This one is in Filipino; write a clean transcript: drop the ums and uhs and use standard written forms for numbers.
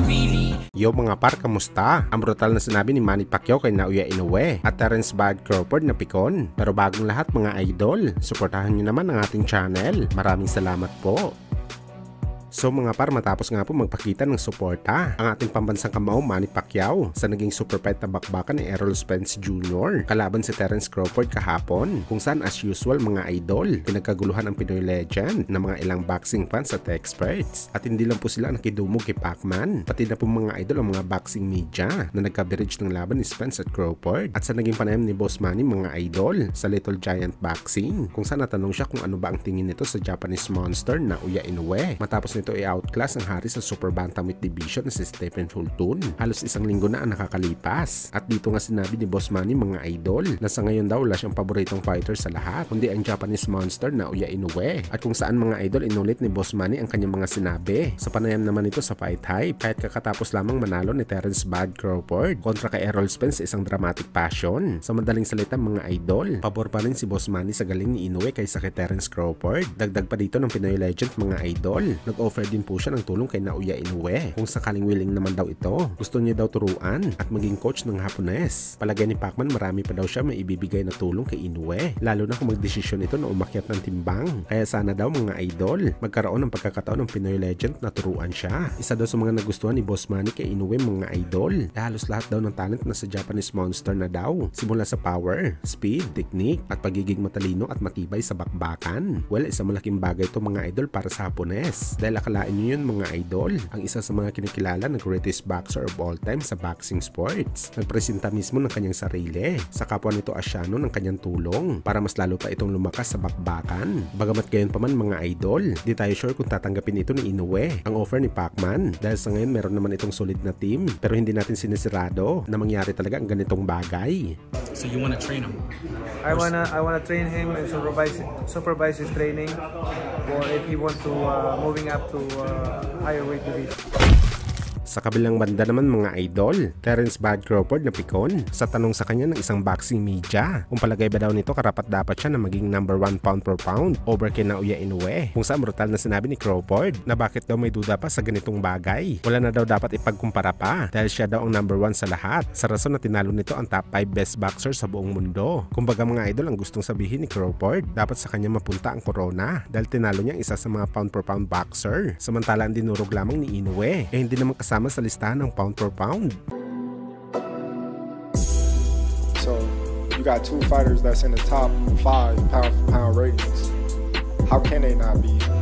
Yo mga par, kamusta? Ang brutal na sinabi ni Manny Pacquiao kay Naoya Inoue at Terence Bud Crawford na pikon. Pero bagong lahat mga idol, suportahan nyo naman ang ating channel. Maraming salamat po. So mga par, matapos nga po magpakita ng suporta ang ating pambansang kamao Manny Pacquiao sa naging super fight na bakbakan ni Errol Spence Jr. kalaban si Terence Crawford kahapon, kung saan as usual mga idol, pinagkaguluhan ang Pinoy legend ng mga ilang boxing fans at experts. At hindi lang po sila nakidumog kay Pacman, pati na po mga idol ang mga boxing media na nagka-coverage ng laban ni Spence at Crawford at sa naging panayam ni Boss Manny mga idol sa Little Giant Boxing, kung saan natanong siya kung ano ba ang tingin nito sa Japanese monster Naoya Inoue matapos nito i-outclass ang hari sa super bantamweight division na si Stephen Fulton. Halos isang linggo na ang nakakalipas. At dito nga sinabi ni Boss Manny mga idol na sa ngayon daw wala siyang paboritong fighter sa lahat, kundi ang Japanese monster Naoya Inoue. At kung saan mga idol, inulit ni Boss Manny ang kanyang mga sinabi sa panayam naman ito sa Fight Hype kahit kakatapos lamang manalo ni Terence Bud Crawford kontra kay Errol Spence sa isang dramatic passion. Sa madaling salita mga idol, pabor pa rin si Boss Manny sa galing ni Inoue kaysa kay Terence Crawford. Dagdag pa dito ng Pinoy legend mga idol, nag-offer din po siya ng tulong kay Naoya Inoue kung sakaling willing naman daw ito. Gusto niya daw turuan at maging coach ng Hapones. Palagay ni Pacman marami pa daw siya may ibibigay na tulong kay Inoue, lalo na kung magdesisyon ito na umakyat ng timbang. Kaya sana daw mga idol, magkaroon ng pagkakataon ng Pinoy legend na turuan siya. Isa daw sa mga nagustuhan ni Boss Manny kay Inoue mga idol, halos lahat daw ng talent na sa Japanese monster na daw, simula sa power, speed, technique at pagiging matalino at matibay sa bakbakan. Well, isa malaking bagay ito mga idol para sa Hapones, dahil akalain niyo yun mga idol, ang isa sa mga kinikilala na greatest boxer of all time sa boxing sports. Nagpresenta mismo ng kanyang sarili sa kapwa nito Asiano ng kanyang tulong para mas lalo pa itong lumakas sa bakbakan. Bagamat gayon pa man mga idol, di tayo sure kung tatanggapin ito ni Inoue ang offer ni Pacman, dahil sa ngayon meron naman itong solid na team, pero hindi natin sinisirado na mangyari talaga ang ganitong bagay. So you want to train him? I wanna train him and supervise his training, or if he wants to moving up to higher weight division. Sa kabilang banda naman mga idol, Terence Bud Crawford na pikon sa tanong sa kanya ng isang boxing media kung palagay ba daw nito karapat-dapat siya na maging number 1 pound per pound over kay Naoya Inoue, kung saan brutal na sinabi ni Crawford na bakit daw may duda pa sa ganitong bagay. Wala na daw dapat ipagkumpara pa dahil siya daw ang number 1 sa lahat, sa rason na tinalo nito ang top 5 best boxer sa buong mundo. Kumbaga mga idol, ang gustong sabihin ni Crawford, dapat sa kanya mapunta ang corona dahil tinalo niya ang isa sa mga pound per pound boxer, samantala ang dinurog lamang ni Inoue hindi naman kasama sa listahan ng pound per pound. So you got two fighters that's in the top 5 pound for pound ratings. How can they not be